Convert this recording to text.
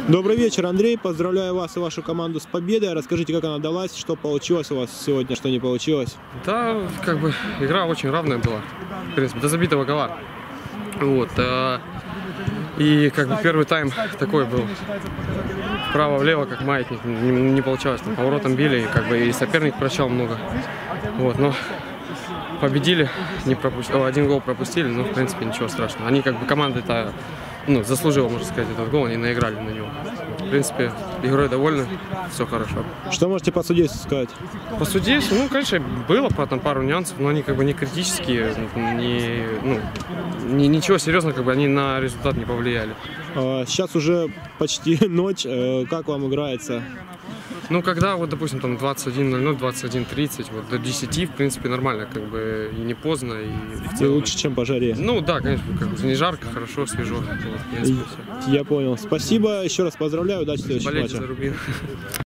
Добрый вечер, Андрей. Поздравляю вас и вашу команду с победой. Расскажите, как она далась, что получилось у вас сегодня, что не получилось. Да, как бы игра очень равная была, в принципе, до забитого гола. Вот. И как бы первый тайм такой был. Вправо-влево, как маятник, не получалось. Там поворотом били, и как бы и соперник прощал много. Вот, но победили, один гол пропустили, но в принципе ничего страшного. Они как бы команда-то заслужила, можно сказать, этот гол, они наиграли на него. В принципе, игрой довольны, все хорошо. Что можете по судейству сказать? По судейству, конечно, было там пару нюансов, но они как бы не критические, ничего серьезного, как бы они на результат не повлияли. Сейчас уже почти ночь, как вам играется? Ну, когда, вот, допустим, там 21:00, 21:30, вот до 10, в принципе, нормально, как бы и не поздно, и в целом... И лучше, чем по жаре. Ну, да, конечно, как бы не жарко, хорошо, свежо. Вот, в принципе, Я понял. Спасибо, еще раз поздравляю, удачи в следующем матче. Болейте за Рубин.